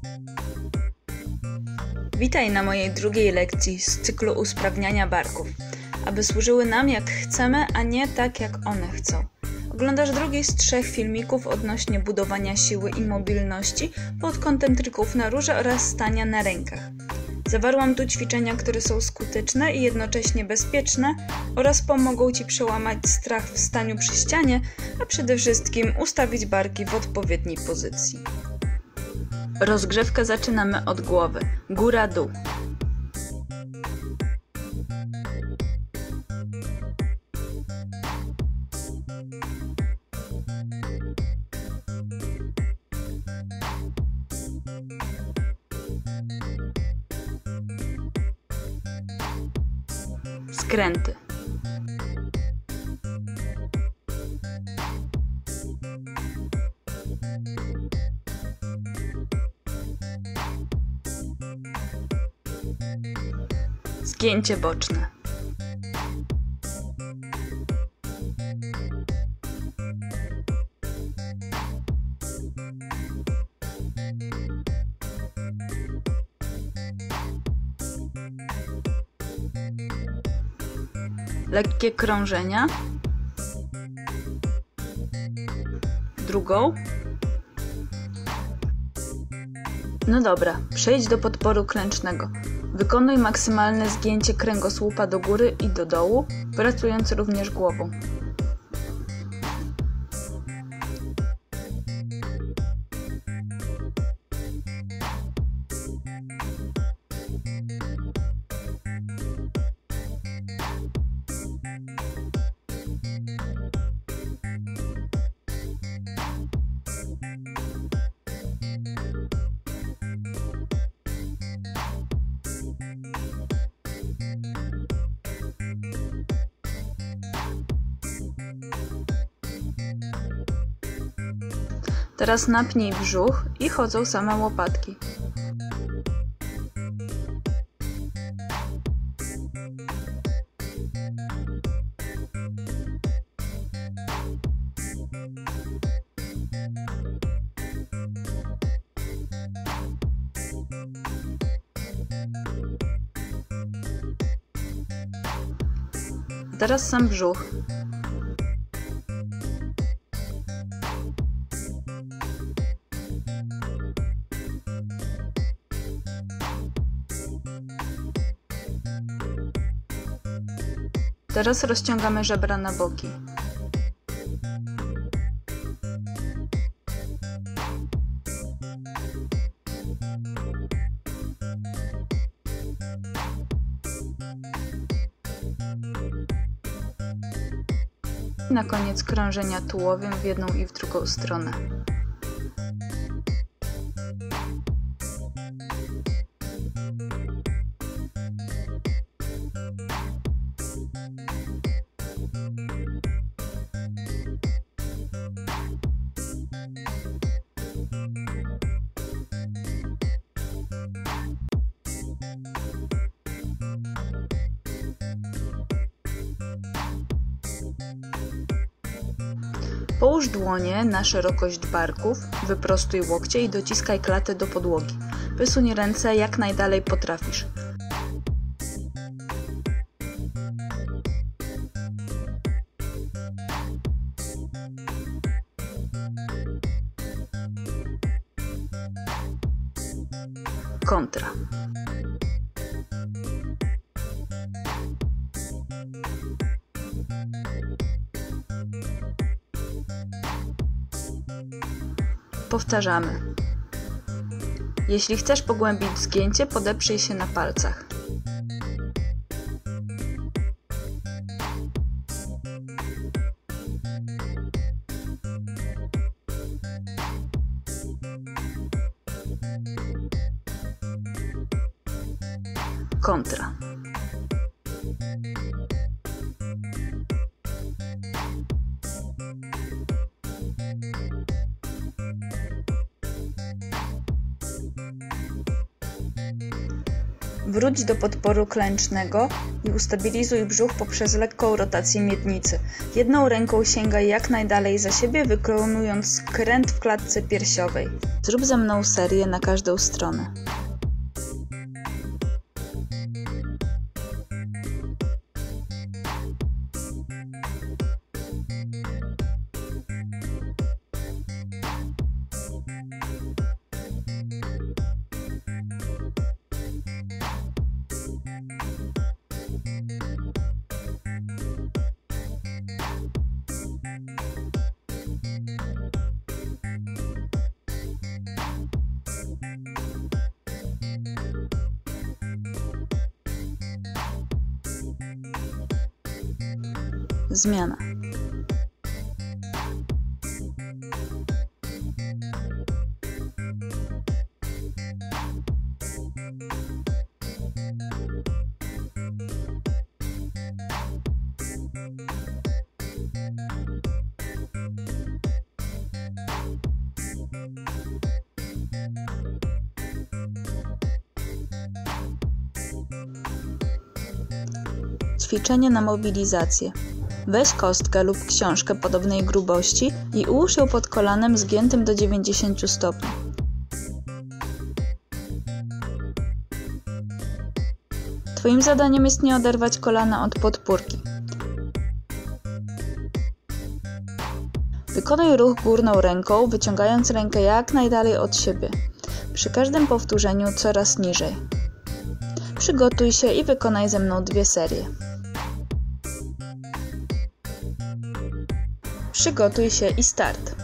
Witaj na mojej drugiej lekcji z cyklu usprawniania barków, aby służyły nam jak chcemy, a nie tak jak one chcą. Oglądasz drugi z 3 filmików odnośnie budowania siły i mobilności pod kątem trików na róże oraz stania na rękach. Zawarłam tu ćwiczenia, które są skuteczne i jednocześnie bezpieczne oraz pomogą Ci przełamać strach w staniu przy ścianie, a przede wszystkim ustawić barki w odpowiedniej pozycji. Rozgrzewkę zaczynamy od głowy, góra-dół. Skręty. Zgięcie boczne. Lekkie krążenia. Drugą. No dobra, przejdź do podporu klęcznego. Wykonuj maksymalne zgięcie kręgosłupa do góry i do dołu, pracując również głową. Teraz napnij brzuch i chodzą same łopatki. Teraz sam brzuch. Teraz rozciągamy żebra na boki. I na koniec krążenia tułowiem w jedną i w drugą stronę. Połóż dłonie na szerokość barków, wyprostuj łokcie i dociskaj klatę do podłogi. Wysuń ręce jak najdalej potrafisz. Kontra. Powtarzamy. Jeśli chcesz pogłębić zgięcie, podeprzyj się na palcach. Kontra. Wróć do podporu klęcznego i ustabilizuj brzuch poprzez lekką rotację miednicy. Jedną ręką sięgaj jak najdalej za siebie, wykonując skręt w klatce piersiowej. Zrób ze mną serię na każdą stronę. Zmiana. Ćwiczenie na mobilizację. Weź kostkę lub książkę podobnej grubości i ułóż ją pod kolanem zgiętym do 90 stopni. Twoim zadaniem jest nie oderwać kolana od podpórki. Wykonaj ruch górną ręką, wyciągając rękę jak najdalej od siebie. Przy każdym powtórzeniu coraz niżej. Przygotuj się i wykonaj ze mną 2 serie. Przygotuj się i start.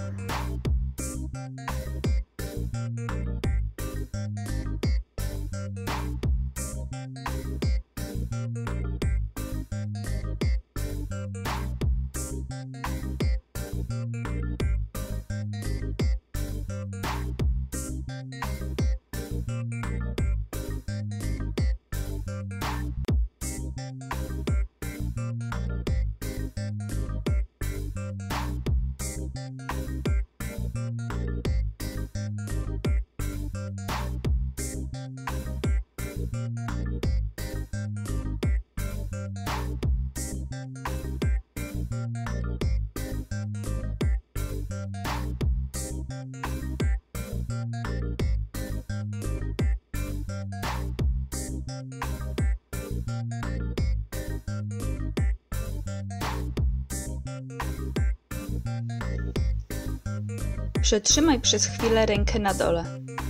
Przetrzymaj przez chwilę rękę na dole.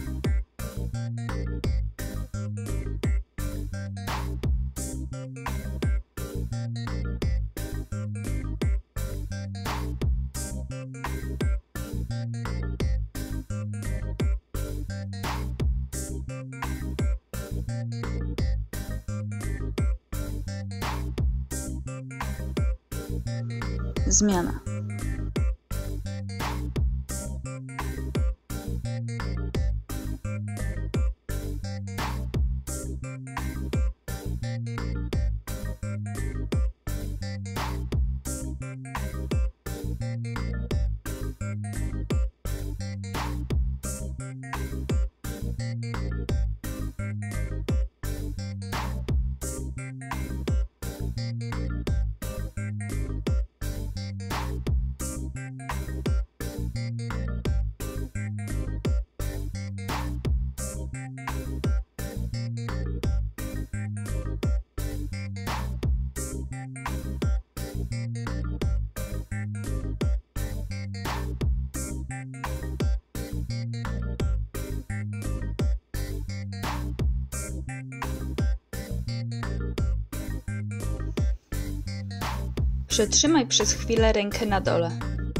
Zmiana. Przetrzymaj przez chwilę rękę na dole.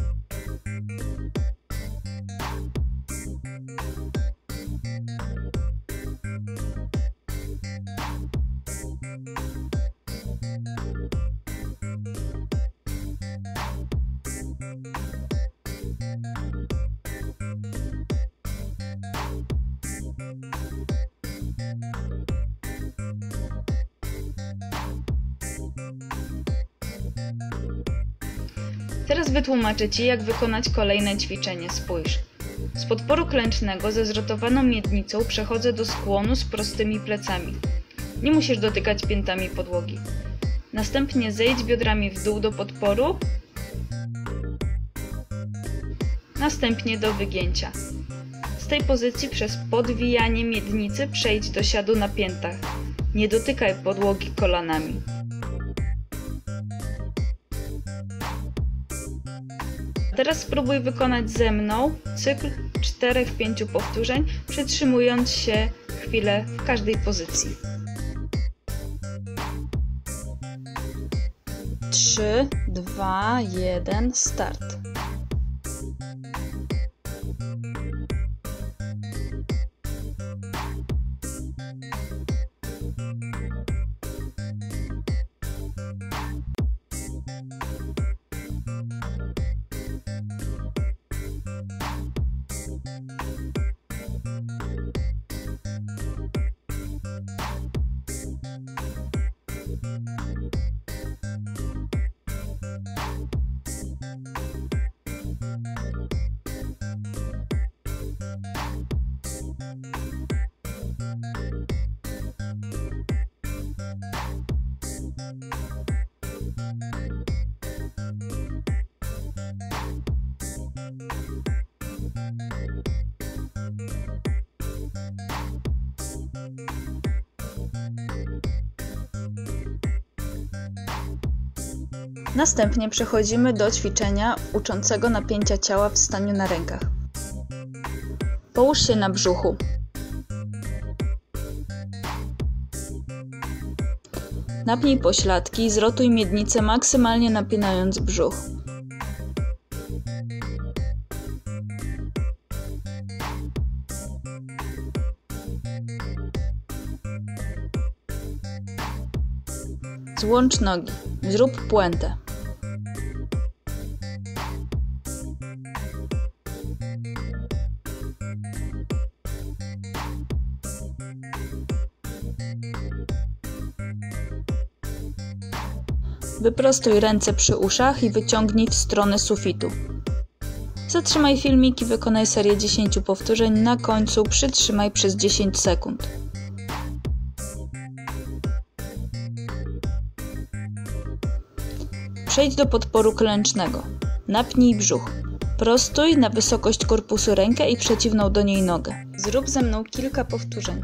Teraz wytłumaczę Ci, jak wykonać kolejne ćwiczenie. Spójrz. Z podporu klęcznego ze zrotowaną miednicą przechodzę do skłonu z prostymi plecami. Nie musisz dotykać piętami podłogi. Następnie zejdź biodrami w dół do podporu, następnie do wygięcia. Z tej pozycji przez podwijanie miednicy przejdź do siadu na piętach. Nie dotykaj podłogi kolanami. Teraz spróbuj wykonać ze mną cykl 4-5 powtórzeń, przytrzymując się chwilę w każdej pozycji. 3, 2, 1, start. Następnie przechodzimy do ćwiczenia uczącego napięcia ciała w staniu na rękach. Połóż się na brzuchu. Napnij pośladki i zrotuj miednicę, maksymalnie napinając brzuch. Złącz nogi. Zrób puentę. Wyprostuj ręce przy uszach i wyciągnij w stronę sufitu. Zatrzymaj filmik i wykonaj serię 10 powtórzeń. Na końcu przytrzymaj przez 10 sekund. Przejdź do podporu klęcznego. Napnij brzuch. Prostuj na wysokość korpusu rękę i przeciwną do niej nogę. Zrób ze mną kilka powtórzeń.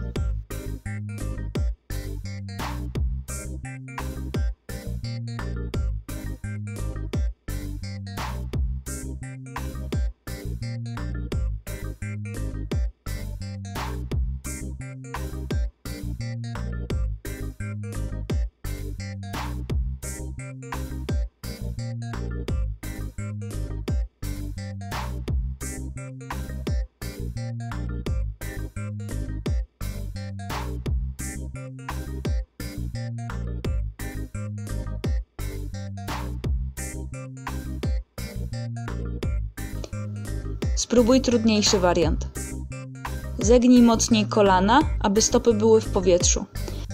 Spróbuj trudniejszy wariant. Zegnij mocniej kolana, aby stopy były w powietrzu.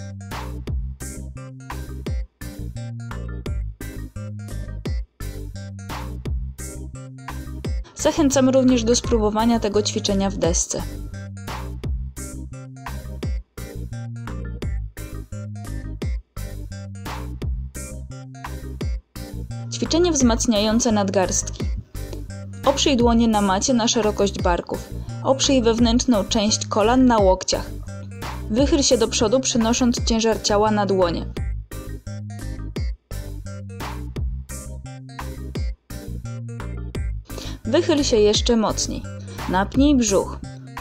Zachęcam również do spróbowania tego ćwiczenia w desce. Ćwiczenie wzmacniające nadgarstki. Oprzyj dłonie na macie na szerokość barków. Oprzyj wewnętrzną część kolan na łokciach. Wychyl się do przodu, przenosząc ciężar ciała na dłonie. Wychyl się jeszcze mocniej. Napnij brzuch.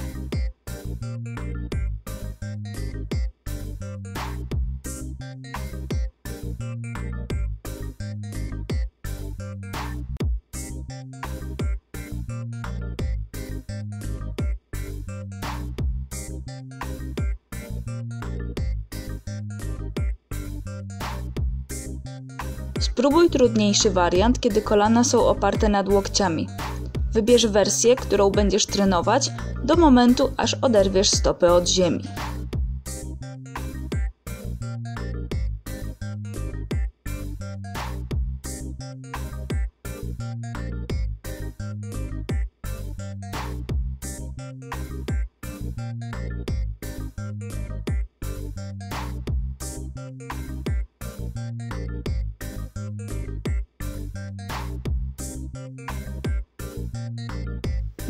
Spróbuj trudniejszy wariant, kiedy kolana są oparte nad łokciami. Wybierz wersję, którą będziesz trenować do momentu, aż oderwiesz stopy od ziemi.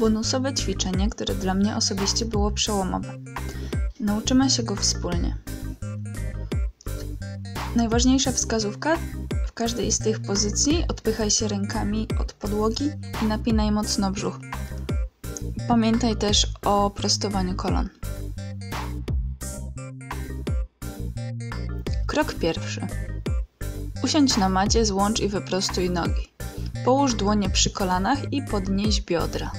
Bonusowe ćwiczenie, które dla mnie osobiście było przełomowe. Nauczymy się go wspólnie. Najważniejsza wskazówka: w każdej z tych pozycji odpychaj się rękami od podłogi i napinaj mocno brzuch. Pamiętaj też o prostowaniu kolan. Krok pierwszy. Usiądź na macie, złącz i wyprostuj nogi. Połóż dłonie przy kolanach i podnieś biodra.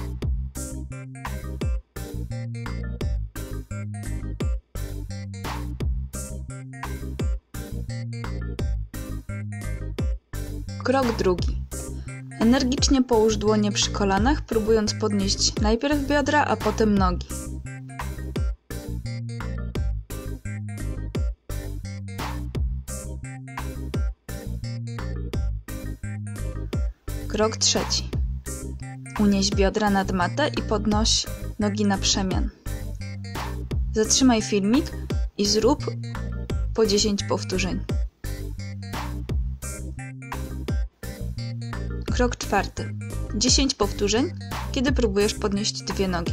Krok drugi. Energicznie połóż dłonie przy kolanach, próbując podnieść najpierw biodra, a potem nogi. Krok trzeci. Unieś biodra nad matę i podnoś nogi na przemian. Zatrzymaj filmik i zrób po 10 powtórzeń. Krok czwarty. 10 powtórzeń, kiedy próbujesz podnieść dwie nogi.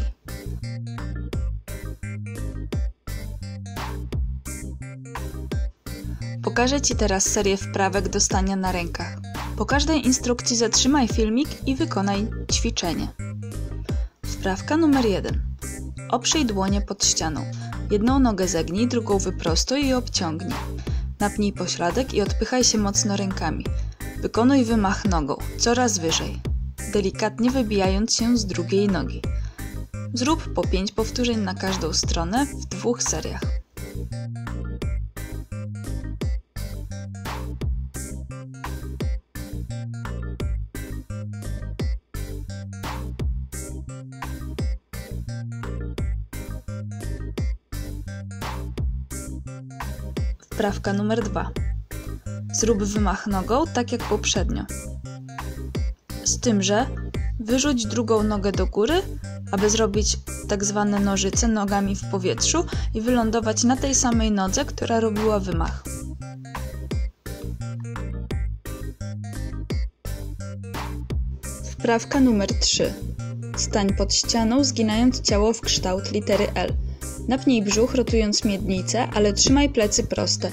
Pokażę Ci teraz serię wprawek do stania na rękach. Po każdej instrukcji zatrzymaj filmik i wykonaj ćwiczenie. Wprawka numer 1. Oprzyj dłonie pod ścianą. Jedną nogę zegnij, drugą wyprostuj i obciągnij. Napnij pośladek i odpychaj się mocno rękami. Wykonuj wymach nogą, coraz wyżej, delikatnie wybijając się z drugiej nogi. Zrób po 5 powtórzeń na każdą stronę w 2 seriach. Wprawka numer 2. Zrób wymach nogą, tak jak poprzednio. Z tym, że wyrzuć drugą nogę do góry, aby zrobić tak zwane nożyce nogami w powietrzu i wylądować na tej samej nodze, która robiła wymach. Wprawka numer 3. Stań pod ścianą, zginając ciało w kształt litery L. Napnij brzuch, rotując miednicę, ale trzymaj plecy proste.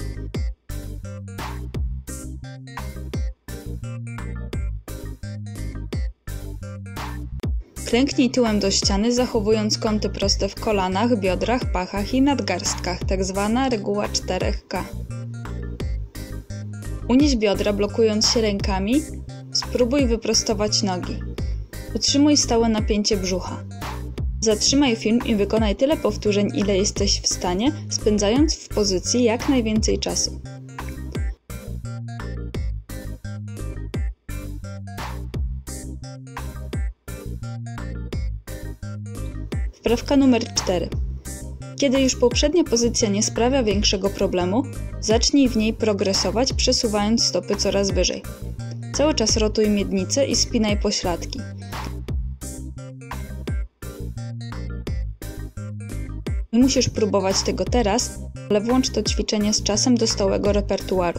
Klęknij tyłem do ściany, zachowując kąty proste w kolanach, biodrach, pachach i nadgarstkach, tak zwana reguła 4K. Unieś biodra, blokując się rękami. Spróbuj wyprostować nogi. Utrzymuj stałe napięcie brzucha. Zatrzymaj film i wykonaj tyle powtórzeń, ile jesteś w stanie, spędzając w pozycji jak najwięcej czasu. Wprawka numer 4. Kiedy już poprzednia pozycja nie sprawia większego problemu, zacznij w niej progresować, przesuwając stopy coraz wyżej. Cały czas rotuj miednicę i spinaj pośladki. Nie musisz próbować tego teraz, ale włącz to ćwiczenie z czasem do stałego repertuaru.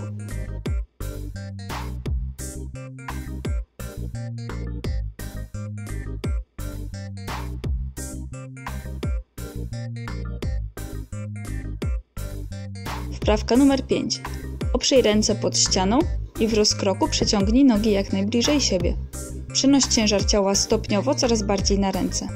Wprawka numer 5. Oprzyj ręce pod ścianą i w rozkroku przeciągnij nogi jak najbliżej siebie. Przenoś ciężar ciała stopniowo coraz bardziej na ręce.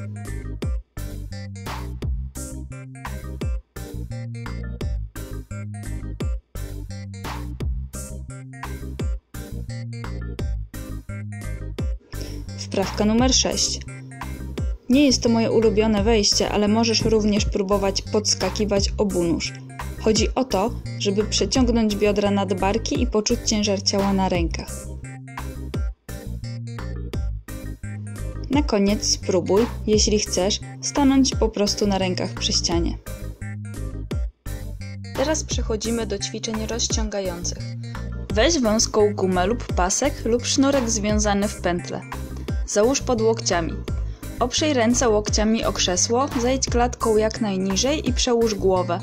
Wprawka numer 6. Nie jest to moje ulubione wejście, ale możesz również próbować podskakiwać obunóż. Chodzi o to, żeby przeciągnąć biodra nad barki i poczuć ciężar ciała na rękach. Na koniec spróbuj, jeśli chcesz, stanąć po prostu na rękach przy ścianie. Teraz przechodzimy do ćwiczeń rozciągających. Weź wąską gumę lub pasek lub sznurek związany w pętlę. Załóż pod łokciami. Oprzyj ręce łokciami o krzesło, zejdź klatką jak najniżej i przełóż głowę.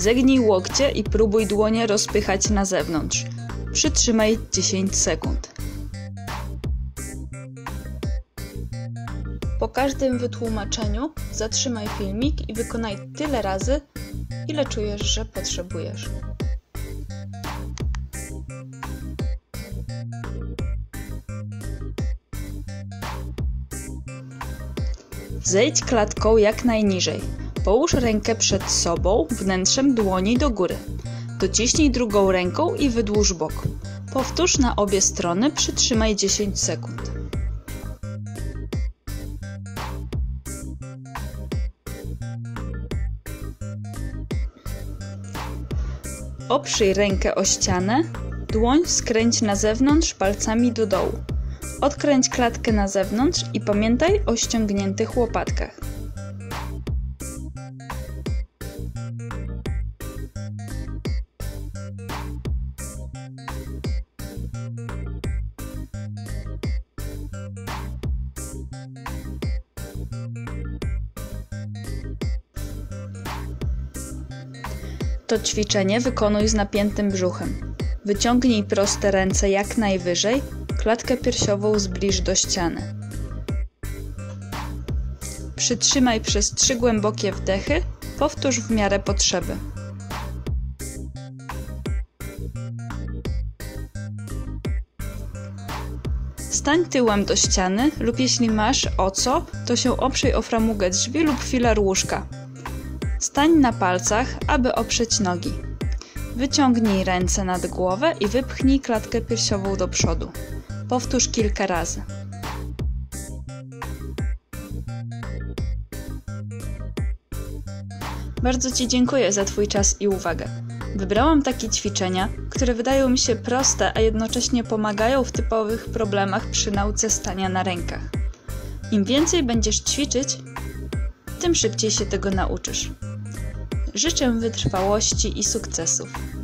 Zegnij łokcie i próbuj dłonie rozpychać na zewnątrz. Przytrzymaj 10 sekund. Po każdym wytłumaczeniu zatrzymaj filmik i wykonaj tyle razy, ile czujesz, że potrzebujesz. Zejdź klatką jak najniżej. Połóż rękę przed sobą, wnętrzem dłoni do góry. Dociśnij drugą ręką i wydłuż bok. Powtórz na obie strony, przytrzymaj 10 sekund. Oprzyj rękę o ścianę, dłoń skręć na zewnątrz palcami do dołu. Odkręć klatkę na zewnątrz i pamiętaj o ściągniętych łopatkach. To ćwiczenie wykonuj z napiętym brzuchem. Wyciągnij proste ręce jak najwyżej, klatkę piersiową zbliż do ściany. Przytrzymaj przez 3 głębokie wdechy, powtórz w miarę potrzeby. Stań tyłem do ściany lub jeśli masz o co, to się oprzyj o framugę drzwi lub filar łóżka. Stań na palcach, aby oprzeć nogi. Wyciągnij ręce nad głowę i wypchnij klatkę piersiową do przodu. Powtórz kilka razy. Bardzo Ci dziękuję za Twój czas i uwagę. Wybrałam takie ćwiczenia, które wydają mi się proste, a jednocześnie pomagają w typowych problemach przy nauce stania na rękach. Im więcej będziesz ćwiczyć, tym szybciej się tego nauczysz. Życzę wytrwałości i sukcesów.